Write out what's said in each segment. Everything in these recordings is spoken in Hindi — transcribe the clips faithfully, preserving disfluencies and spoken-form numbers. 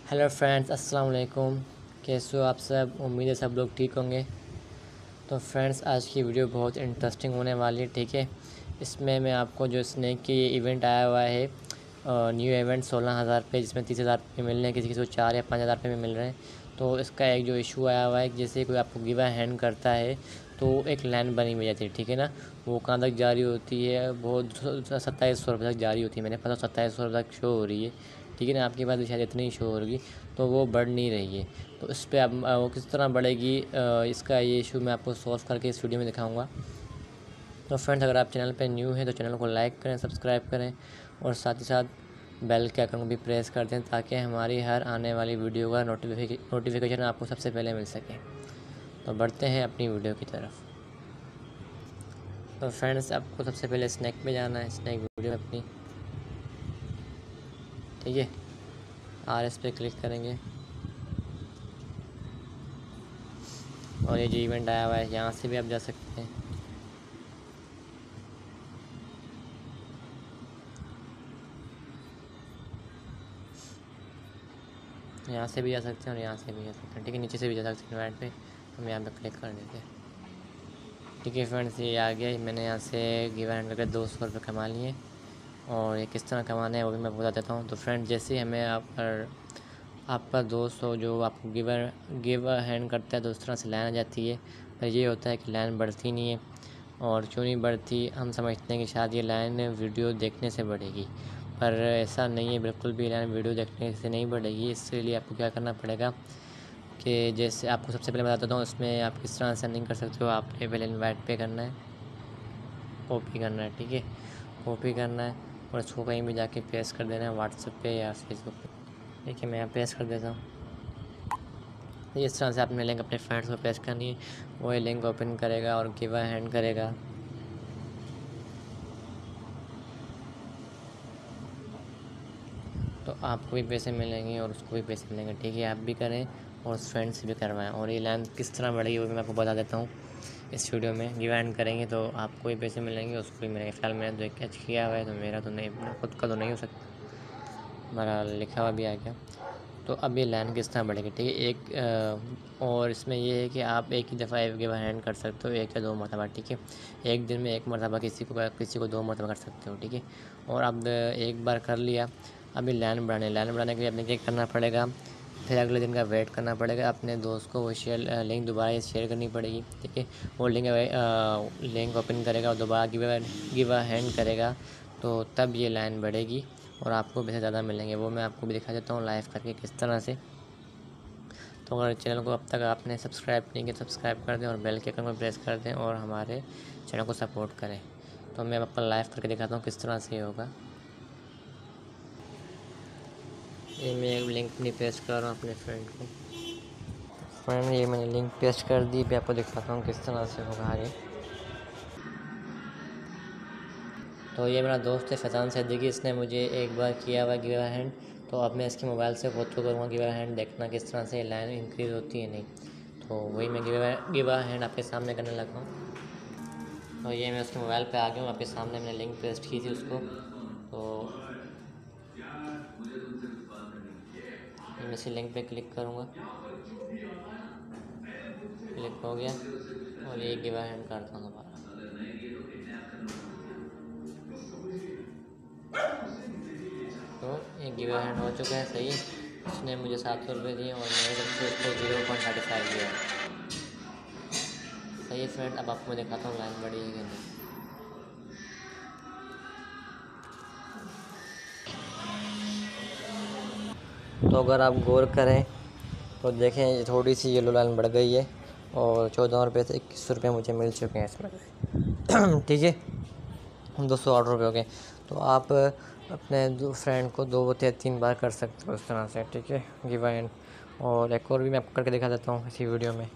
हेलो फ्रेंड्स, अस्सलाम वालेकुम। कैसे हो आप सब? उम्मीद है सब लोग ठीक होंगे। तो फ्रेंड्स, आज की वीडियो बहुत इंटरेस्टिंग होने वाली है। ठीक है, इसमें मैं आपको जो स्नैक की इवेंट आया हुआ है, न्यू इवेंट सोलह हज़ार पे, जिसमें तीस हज़ार रुपये मिल रहे हैं, किसी किसी को चार या पाँच हज़ार रुपये में मिल रहे हैं। तो इसका एक जो इशू आया हुआ है, जैसे कोई आपको गिव अ हैंड करता है तो एक लाइन बनी हुई जाती है। ठीक है ना, वो कहाँ तक जारी होती है? बहुत सत्ताईस सौ रुपये तक जारी होती है। मैंने पता सत्ताईस सौ रुपये तक शो हो रही है। ठीक है ना, आपके पास भी शायद इतनी ही शो होगी, तो वो बढ़ नहीं रही है। तो इस पर अब वो किस तरह बढ़ेगी, इसका ये इशू मैं आपको सॉल्व करके इस वीडियो में दिखाऊंगा। तो फ्रेंड्स, अगर आप चैनल पे न्यू हैं तो चैनल को लाइक करें, सब्सक्राइब करें और साथ ही साथ बेल के आइकन को भी प्रेस कर दें, ताकि हमारी हर आने वाली वीडियो का नोटिफिकेशन आपको सबसे पहले मिल सके। तो बढ़ते हैं अपनी वीडियो की तरफ। तो फ्रेंड्स, आपको सबसे पहले स्नैक पे जाना है, स्नैक वीडियो अपनी। ठीक है, आर एस पे क्लिक करेंगे और ये जो इवेंट आया हुआ है, यहाँ से भी आप जा सकते हैं। यहाँ से भी जा सकते हैं और यहाँ से भी जा सकते हैं। ठीक है, नीचे से भी जा सकते हैं इवेंट पे। हम यहाँ पे क्लिक कर देते हैं। ठीक है फ्रेंड्स, ये आ गया। मैंने यहाँ से गिव हैंड करके दो सौ रुपये कमा लिए और ये किस तरह कमाना है वो भी मैं बता देता हूँ। तो फ्रेंड्स, जैसे ही हमें आप पर आपका दोस्त हो जो आपको गिव गिव हैंड करता है, तो उस तरह से लाइन आ जाती है। पर ये होता है कि लाइन बढ़ती नहीं है। और क्यों नहीं बढ़ती? हम समझते हैं कि शायद ये लाइन वीडियो देखने से बढ़ेगी, पर ऐसा नहीं है। बिल्कुल भी लाइन वीडियो देखने से नहीं बढ़ेगी। इसके लिए आपको क्या करना पड़ेगा कि जैसे आपको सबसे पहले बता देता हूँ इसमें आप किस तरह से अर्निंग कर सकते हो। आपने पहले इनवाइट पे करना है, कॉपी करना है। ठीक है, कॉपी करना है और इसको कहीं भी जाके पेस्ट कर देना है, व्हाट्सएप पे या फेसबुक पे। ठीक है, मैं यहाँ पेस्ट कर देता हूँ। इस तरह से आपने लिंक अपने फ्रेंड्स को पेस्ट करनी है, वो ये लिंक ओपन करेगा और गिव अ हैंड करेगा। तो आपको भी पैसे मिलेंगे और उसको भी पैसे मिलेंगे। ठीक है, आप भी करें और फ्रेंड्स भी करवाएं। और ये लाइन किस तरह बढ़ेगी वो भी मैं आपको बता देता हूँ इस वीडियो में। गिव हैंड करेंगे तो आपको भी पैसे मिलेंगे, उसको भी मिलेंगे। फ़िलहाल मैंने तो एक कैच किया हुआ है, तो मेरा तो नहीं, खुद का तो नहीं हो सकता, हमारा लिखा हुआ भी आ गया। तो अब ये लाइन किस तरह बढ़ेगी? ठीक है, एक और इसमें ये है कि आप एक ही दफ़ा गिव हैंड कर सकते हो, एक या दो मरतबा। ठीक है, एक दिन में एक मरतबा किसी को किसी को दो मरतबा कर सकते हो। ठीक है, और अब एक बार कर लिया, अभी लाइन बढ़ाने लाइन बढ़ाने के लिए अपने क्या करना पड़ेगा? फिर अगले दिन का वेट करना पड़ेगा। अपने दोस्त को वो शेयर लिंक दोबारा शेयर करनी पड़ेगी। ठीक है, वो लिंक लिंक ओपन करेगा और दोबारा गिव गिव हैंड करेगा, तो तब ये लाइन बढ़ेगी और आपको पैसे ज़्यादा मिलेंगे। वो मैं आपको भी दिखा देता हूँ लाइव करके किस तरह से। तो अगर चैनल को अब तक आपने सब्सक्राइब नहीं किया, सब्सक्राइब कर दें और बेल के आइकन को प्रेस कर दें और हमारे चैनल को सपोर्ट करें। तो मैं आपको लाइव करके दिखाता हूँ किस तरह से होगा। ये मैं एक लिंक नहीं पेस्ट कर रहा हूँ अपने फ्रेंड को। फ्रेंड, ये मैंने लिंक पेस्ट कर दी। मैं आपको दिखाता हूँ किस तरह से होगा ये। तो ये मेरा दोस्त है फैज़ान सैदिकी, इसने मुझे एक बार किया हुआ गिव हैंड। तो अब मैं इसके मोबाइल से फोटो करूँगा गिव हैंड, देखना किस तरह से लाइन इंक्रीज़ होती है नहीं। तो वही मैं गिव गिव हैंड आपके सामने करने लगा हूँ। तो ये मैं उसके मोबाइल पे आ गया हूँ, आपके सामने मैंने लिंक पेस्ट की थी उसको। तो मैं इसी लिंक पे क्लिक करूँगा, क्लिक हो गया और ये गिव हैंड करता हूँ दोबारा। तो ये गिव हैंड हो चुका है। सही, उसने मुझे सात सौ रुपये दिए और मेरे तरफ से उसको जीरो पॉइंट थर्टी फाइव दिया। सही है फ्रेंड, अब आपको मैं दिखाता हूँ लाइन बढ़ी है कि नहीं। तो अगर आप गौर करें तो देखें थोड़ी सी येलो लाइन बढ़ गई है और चौदह रुपये से इक्कीस रुपये मुझे मिल चुके हैं इसमें। ठीक है, दो सौ आठ रुपये हो गए। तो आप अपने दो फ्रेंड को दो या तीन बार कर सकते हो इस तरह से। ठीक है, गिव हैंड। और एक और भी मैं आपको करके दिखा देता हूँ इसी वीडियो में।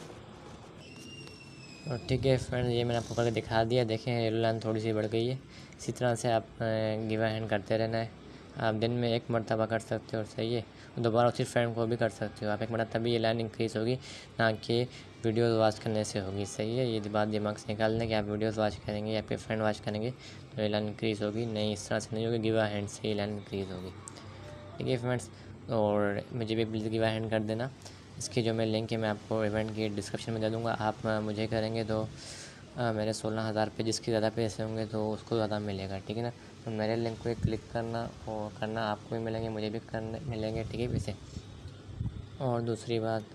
और ठीक है फ्रेंड, ये मैंने आपको करके दिखा दिया। देखें येलो लाइन थोड़ी सी बढ़ गई है। इसी तरह से आप गिव हैंड करते रहना है। आप दिन में एक मरतबा कर सकते हो, सही है। दोबारा उसी फ्रेंड को भी कर सकते हो आप एक मरतबा, तभी ये लाइन इंक्रीज़ होगी, ना कि वीडियोज़ वॉच करने से होगी। सही है, ये बात दिमाग से निकाल लें कि आप वीडियोज़ वॉच करेंगे या फिर फ्रेंड वॉच करेंगे तो ये लाइन इंक्रीज़ होगी। नहीं, इस तरह से नहीं होगी, गिव हैंड से ये लाइन इंक्रीज़ होगी। ठीक है फ्रेंड्स, और मुझे भी प्लीज़ गिव हैंड कर देना। इसकी जो मैं लिंक है मैं आपको इवेंट की डिस्क्रिप्शन में दे दूँगा। आप मुझे करेंगे तो आ, मेरे सोलह हज़ार पे जिसके ज़्यादा पैसे होंगे तो उसको ज़्यादा मिलेगा, ठीक है ना। तो मेरे लिंक को क्लिक करना और करना, आपको भी मिलेंगे, मुझे भी करने मिलेंगे, ठीक है पैसे। और दूसरी बात,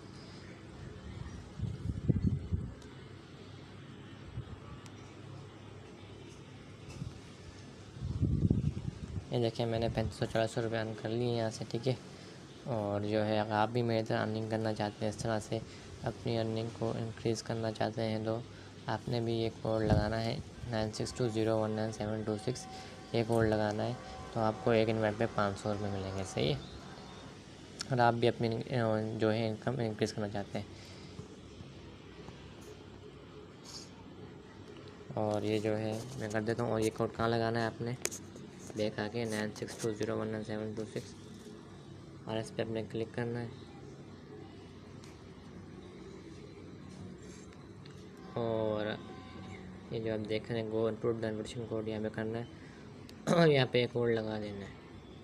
ये देखिए मैंने पैंतीस सौ चालीस रुपये अर्न कर लिए यहाँ से, ठीक है। और जो है अगर आप भी मेरी तरह अर्निंग करना चाहते हैं, इस तरह से अपनी अर्निंग को इंक्रीज़ करना चाहते हैं, तो आपने भी ये कोड लगाना है nine six two zero one nine seven two six. ये कोड लगाना है तो आपको एक इन्वाइट पे पाँच सौ रुपये मिलेंगे, सही है। और आप भी अपनी जो है इनकम इंक्रीज़ करना चाहते हैं। और ये जो है मैं कर देता हूँ। और ये कोड कहाँ लगाना है, आपने बैक आके nine six two zero one nine seven two six और इस पर अपने क्लिक करना है। और ये जो आप देख रहे हैं go input the invitation code यहाँ पे करना है और यहाँ पे एक कोड लगा देना है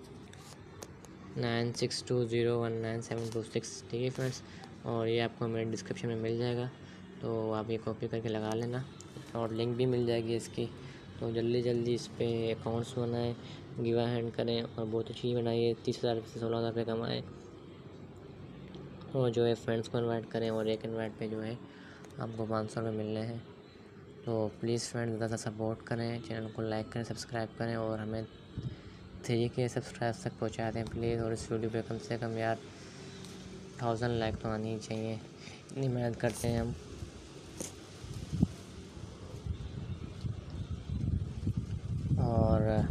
nine six two zero one nine seven two six, ठीक है फ्रेंड्स। और ये आपको मेरे डिस्क्रिप्शन में मिल जाएगा, तो आप ये कॉपी करके लगा लेना और लिंक भी मिल जाएगी इसकी। तो जल्दी जल्दी इस पर अकाउंट्स बनाएं, गिव हैंड करें और बहुत अच्छी बनाइए, तीस हज़ार से सोलह हज़ार रुपये कमाएँ और जो है फ्रेंड्स को इनवाइट करें। और एक इनवाइट पे जो है आपको पाँच सौ रुपये मिलने हैं। तो प्लीज़ फ्रेंड्स ज़्यादा सपोर्ट करें, चैनल को लाइक करें, सब्सक्राइब करें और हमें थ्री के सब्सक्राइब तक पहुँचा दें प्लीज़। और इस वीडियो पे कम से कम यार थाउजेंड लाइक तो आनी ही चाहिए, इतनी मेहनत करते हैं हम। और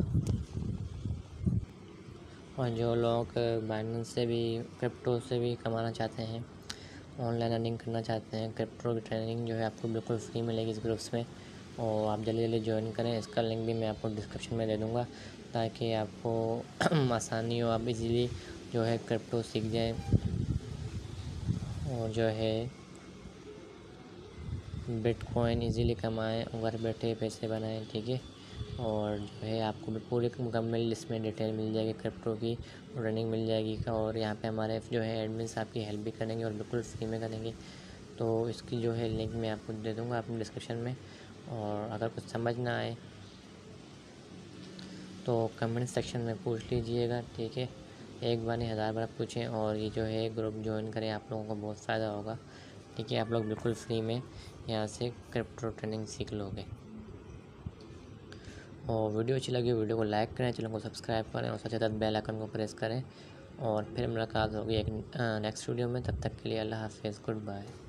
और जो लोग बाइनेंस से भी क्रिप्टो से भी कमाना चाहते हैं, ऑनलाइन अर्निंग करना चाहते हैं, क्रिप्टो की ट्रेनिंग जो है आपको बिल्कुल फ्री मिलेगी इस ग्रुप्स में। और आप जल्दी जल्दी ज्वाइन करें, इसका लिंक भी मैं आपको डिस्क्रिप्शन में दे दूँगा ताकि आपको आसानी हो, आप इजीली जो है क्रिप्टो सीख जाएं और जो है बिटकॉइन इजीली कमाएं और घर बैठे पैसे बनाएं, ठीक है। और जो है आपको भी पूरी मुकम्मल इसमें डिटेल मिल जाएगी, क्रिप्टो की रनिंग मिल जाएगी। और यहाँ पे हमारे जो है एडमिन्स आपकी हेल्प भी करेंगे और बिल्कुल फ्री में करेंगे। तो इसकी जो है लिंक मैं आपको दे दूँगा अपने डिस्क्रिप्शन में। और अगर कुछ समझ ना आए तो कमेंट सेक्शन में पूछ लीजिएगा, ठीक है। एक बार नहीं हज़ार बार पूछें और ये जो है ग्रुप ज्वाइन करें, आप लोगों को बहुत फ़ायदा होगा, ठीक है। आप लोग बिल्कुल फ्री में यहाँ से क्रिप्टो ट्रेनिंग सीख लोगे। और वीडियो अच्छी लगी वीडियो को लाइक करें, चैनल को सब्सक्राइब करें और साथ साथ बेल आइकन को प्रेस करें। और फिर मुलाकात होगी एक नेक्स्ट वीडियो में, तब तक के लिए अल्लाह हाफ़िज़, गुड बाय।